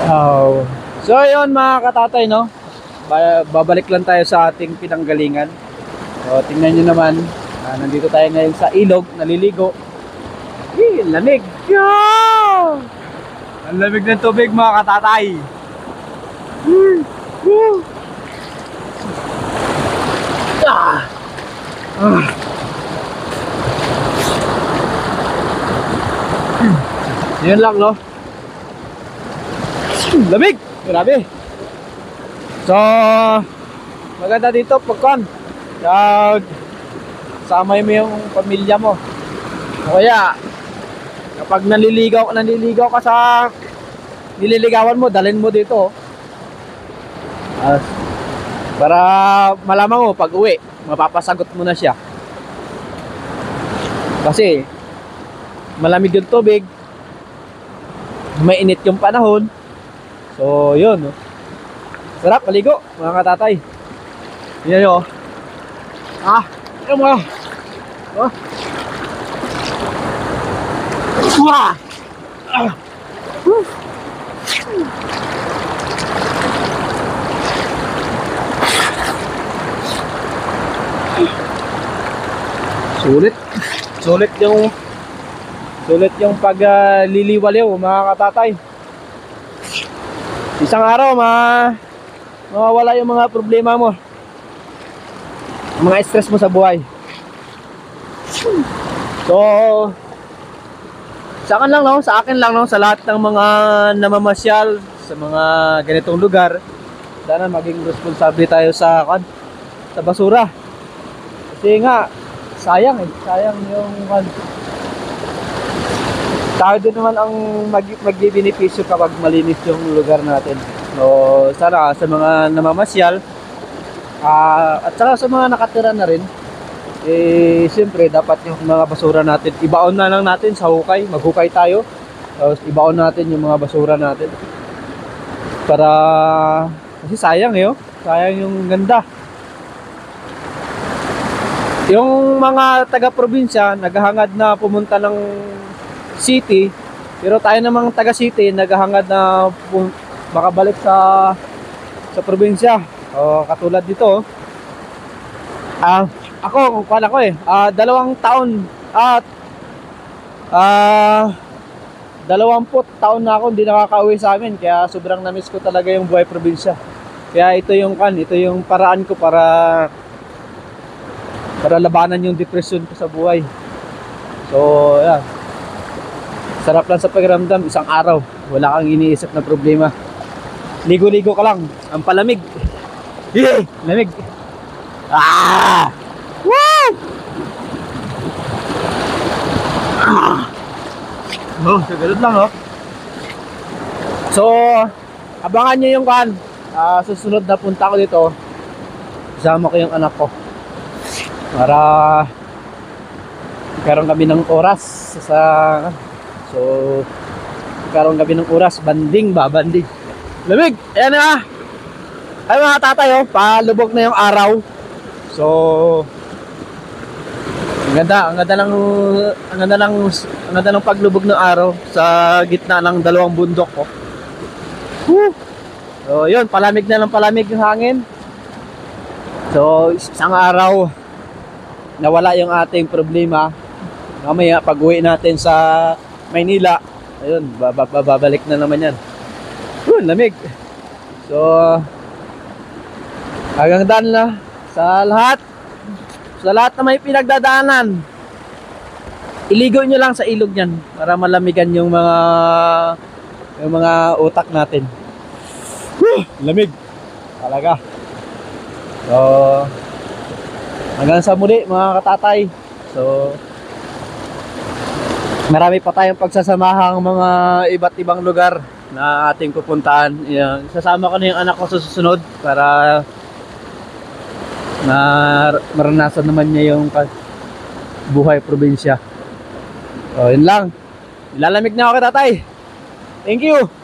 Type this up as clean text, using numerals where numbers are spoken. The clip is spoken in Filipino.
Oh. So yun mga katatay, no? Babalik lang tayo sa ating pinanggalingan. So tingnan nyo naman, nandito tayo ngayon sa ilog, naliligo. Lamig. Yeah! Ang lamig ng tubig mga katatay. Ah! Ah! Yun lang, no? Lamig! Grabe! So, maganda dito pagkan samay mo yung pamilya mo. O kaya, kapag naliligaw ka sa nililigawan mo, dalhin mo dito. Para malaman mo, pag uwi, mapapasagot mo na siya. Kasi, malamig yung tubig, mainit yung panahon. So yun, no? Sarap maligo mga katatay. Yan yun. Yan mo. Sulit yung pagliliwaliw mga katatay. Isang araw mawawala yung mga problema mo, mga stress mo sa buhay. So sa akin lang no, sa lahat ng mga namamasyal sa mga ganitong lugar, sana maging responsable tayo sa basura. Kasi nga sayang yung tayo din naman ang magbibenepisyo kapag malinis yung lugar natin. So sana sa mga namamasyal at saka sa mga nakatira na rin, siyempre dapat yung mga basura natin ibaon na lang natin sa hukay. Maghukay tayo, tapos ibaon natin yung mga basura natin para, kasi sayang sayang yung ganda. Yung mga taga-probinsya naghahangad na pumunta ng city, pero tayo namang taga city naghahangad na makabalik sa probinsya. Katulad dito, ako 2 taon at 20 taon na ako hindi nakakauwi sa amin, kaya sobrang namiss ko talaga yung buhay probinsya. Kaya ito yung paraan ko para labanan yung depression ko sa buhay. So yeah, sarap lang sa pakiramdam, isang araw wala kang iniisip na problema. Ligo-ligo ka lang, ang palamig. Lamig. Woo! So ganun lang, So abangan nyo yung susunod na punta ko dito. Kasama ko yung anak ko para karon kami ng oras banding. Lamig. Ayan na. Ay mga tatay, palubog na yung araw. So ang ganda ng paglubog ng araw sa gitna ng dalawang bundok ko. So yun, palamig na ng palamig yung hangin. So isang araw nawala yung ating problema. Mamaya pag uwi natin sa Maynila, ayun, babalik na naman yan. Lamig. So hanggang daan na sa lahat na may pinagdadaanan, iligo nyo lang sa ilog yan para malamigan yung mga utak natin. Lamig talaga. So hanggang sa muli mga katatay. So marami pa tayong pagsasamahang mga iba't ibang lugar na ating pupuntahan. Sasama ko na yung anak ko sa susunod para maranasan naman niya yung buhay probinsya. So yun lang. Ilalamig na ako, tatay. Thank you.